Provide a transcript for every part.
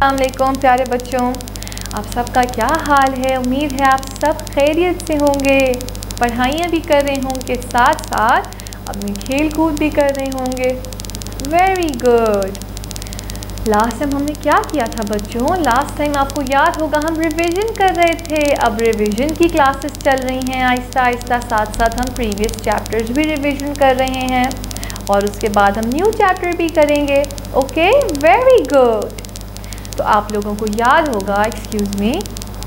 अस्सलाम वालेकुम प्यारे बच्चों, आप सबका क्या हाल है। उम्मीद है आप सब खैरियत से होंगे, पढ़ाइयाँ भी कर रहे होंगे, साथ साथ अपनी खेल कूद भी कर रहे होंगे। Very good. लास्ट टाइम हमने क्या किया था बच्चों? लास्ट टाइम आपको याद होगा हम रिवीजन कर रहे थे। अब रिवीजन की क्लासेस चल रही हैं आहिस्ता आहिस्ता, साथ साथ हम प्रीवियस चैप्टर्स भी रिवीजन कर रहे हैं और उसके बाद हम न्यू चैप्टर भी करेंगे। Okay, very good. तो आप लोगों को याद होगा, एक्सक्यूज़ मी,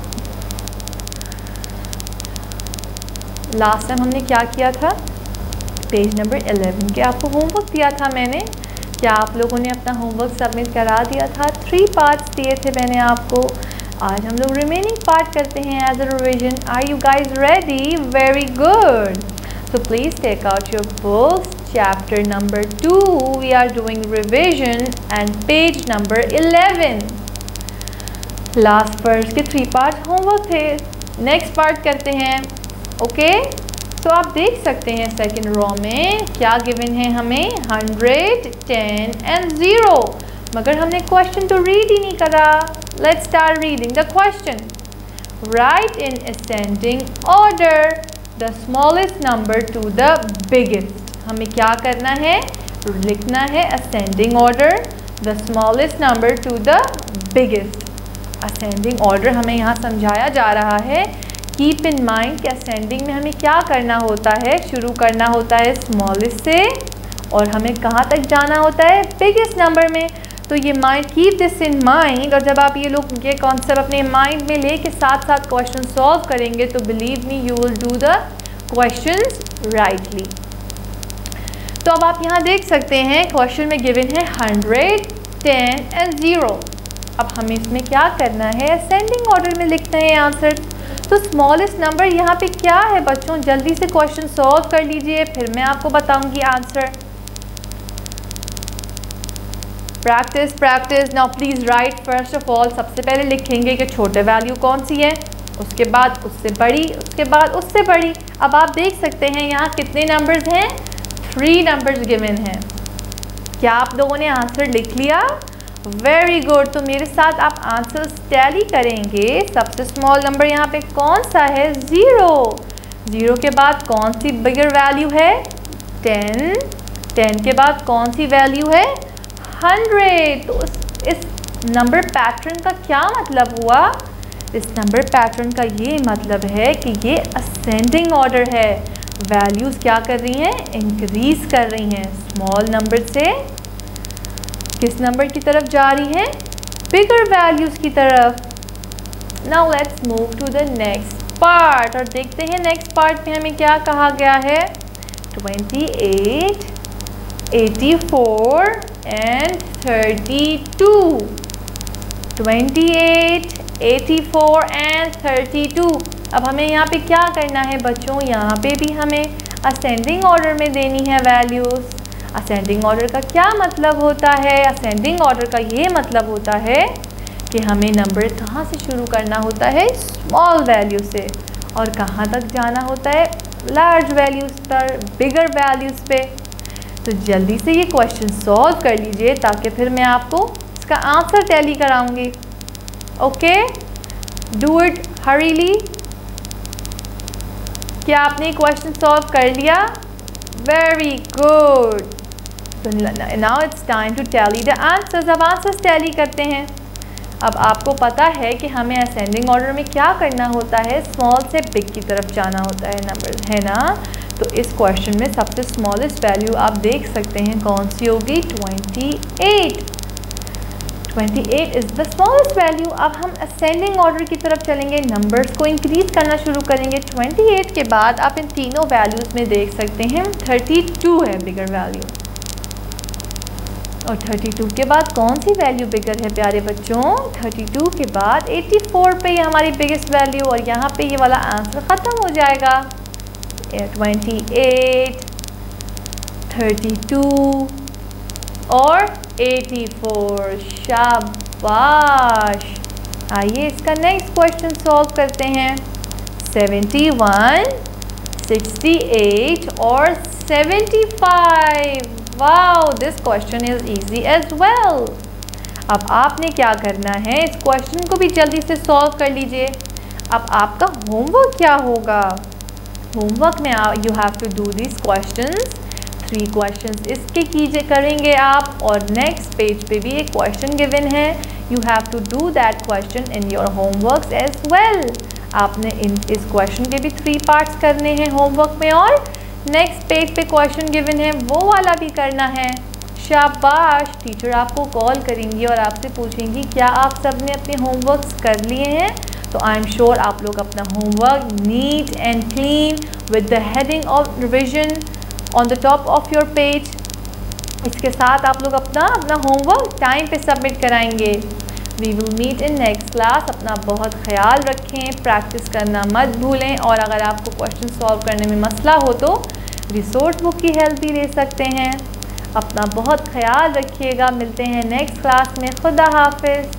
लास्ट टाइम हमने क्या किया था? पेज नंबर 11 के आपको होमवर्क दिया था मैंने। क्या आप लोगों ने अपना होमवर्क सबमिट करा दिया था? 3 पार्ट्स दिए थे मैंने आपको। आज हम लोग रिमेनिंग पार्ट करते हैं as a revision. Are you guys ready? Very good. So please take out your books, chapter number 2 we are doing revision and page number 11. Last word के 3 पार्ट होमवर्क थे, नेक्स्ट पार्ट करते हैं। Okay, तो आप देख सकते हैं second row में क्या गिवन है हमें, 100, 10 एंड 0, मगर हमने क्वेश्चन तो रीड ही नहीं करा। Let's start reading the question. Write in ascending order the smallest number to the biggest. हमें क्या करना है? लिखना है ascending order the smallest number to the biggest. Ascending order हमें यहाँ समझाया जा रहा है। कीप इन माइंड कि असेंडिंग में हमें क्या करना होता है? शुरू करना होता है स्मॉलेस्ट से और हमें कहाँ तक जाना होता है? बिगेस्ट नंबर में। तो ये mind, keep this in mind. और जब आप ये लोग ये कॉन्सेप्ट अपने माइंड में लेके साथ साथ क्वेश्चन सॉल्व करेंगे तो believe me you will do the questions rightly. तो अब आप यहाँ देख सकते हैं क्वेश्चन में गिवन है 100, 10 एंड 0। अब हमें इसमें क्या करना है? असेंडिंग ऑर्डर में लिखते हैं आंसर। तो स्मॉलेस्ट नंबर यहाँ पे क्या है बच्चों? जल्दी से क्वेश्चन सॉल्व कर लीजिए, फिर मैं आपको बताऊंगी answer. Practice practice. Now please write first of all, सबसे पहले लिखेंगे कि छोटे वैल्यू कौन सी है, उसके बाद उससे बड़ी, उसके बाद उससे बड़ी। अब आप देख सकते हैं यहाँ कितने नंबर्स हैं? 3 नंबर्स गिवन हैं। क्या आप लोगों ने आंसर लिख लिया? Very good. तो मेरे साथ आप आंसर्स टैली करेंगे। सबसे स्मॉल नंबर यहाँ पे कौन सा है? 0। 0 के बाद कौन सी बिगर वैल्यू है? 10। 10 के बाद कौन सी वैल्यू है? 100। तो इस नंबर पैटर्न का क्या मतलब हुआ? इस नंबर पैटर्न का ये मतलब है कि ये असेंडिंग ऑर्डर है। वैल्यूज़ क्या कर रही हैं? इंक्रीज कर रही हैं। स्मॉल नंबर से किस नंबर की तरफ जा रही हैं? बिगर वैल्यूज़ की तरफ। Now let's move to the next part और देखते हैं नेक्स्ट पार्ट में हमें क्या कहा गया है। 28, 84 एंड 32। 28, 84 एंड 32। अब हमें यहाँ पे क्या करना है बच्चों? यहाँ पे भी हमें असेंडिंग ऑर्डर में देनी है वैल्यूज़। असेंडिंग ऑर्डर का क्या मतलब होता है? असेंडिंग ऑर्डर का ये मतलब होता है कि हमें नंबर कहाँ से शुरू करना होता है? स्मॉल वैल्यू से, और कहाँ तक जाना होता है? लार्ज वैल्यूज़ पर, बिगर वैल्यूज़ पे। तो जल्दी से ये क्वेश्चन सॉल्व कर लीजिए ताकि फिर मैं आपको इसका आंसर टैली कराऊंगी। ओके, डू इट हरीली। क्या आपने क्वेश्चन सॉल्व कर लिया? Very good. तो now it's time to tally the answers. अब आंसर्स टैली करते हैं। अब आपको पता है कि हमें असेंडिंग ऑर्डर में क्या करना होता है? स्मॉल से बिग की तरफ जाना होता है नंबर, है ना? तो इस क्वेश्चन में सबसे स्मॉलेस्ट वैल्यू आप देख सकते हैं कौन सी होगी? 28। 28 इज़ द स्मॉलेस्ट वैल्यू। अब हम असेंडिंग ऑर्डर की तरफ चलेंगे, नंबर्स को इंक्रीज करना शुरू करेंगे। 28 के बाद आप इन तीनों वैल्यूज़ में देख सकते हैं 32 है बिगर वैल्यू, और 32 के बाद कौन सी वैल्यू बिगर है प्यारे बच्चों? 32 के बाद 84 पे ये हमारी बिगेस्ट वैल्यू, और यहाँ पे ये वाला आंसर ख़त्म हो जाएगा। 28, 32 और 84। शाबाश। आइए इसका नेक्स्ट क्वेश्चन सॉल्व करते हैं। 71, 68 और 75। Wow, this question is easy as well. अब आपने क्या करना है, इस क्वेश्चन को भी जल्दी से सॉल्व कर लीजिए। अब आपका होमवर्क क्या होगा, होमवर्क में you have to do this questions, 3 questions इसके कीजिए करेंगे आप, और नेक्स्ट पेज पे भी एक क्वेश्चन गिवन है, you have to do that question in your homework as well. आपने इस क्वेश्चन के भी 3 पार्ट्स करने हैं होमवर्क में, और नेक्स्ट पेज पे क्वेश्चन गिवन है वो वाला भी करना है। शाबाश, टीचर आपको कॉल करेंगी और आपसे पूछेंगी क्या आप सब ने अपने होमवर्क्स कर लिए हैं। तो आई एम श्योर आप लोग अपना homework neat and clean with the heading of revision on the top of your page, इसके साथ आप लोग अपना होमवर्क टाइम पे सबमिट कराएंगे। We will meet in next class. अपना बहुत ख्याल रखें, प्रैक्टिस करना मत भूलें, और अगर आपको क्वेश्चन सॉल्व करने में मसला हो तो रिसोर्स बुक की हेल्प भी ले सकते हैं। अपना बहुत ख्याल रखिएगा, मिलते हैं नेक्स्ट क्लास में। खुदा हाफिज़।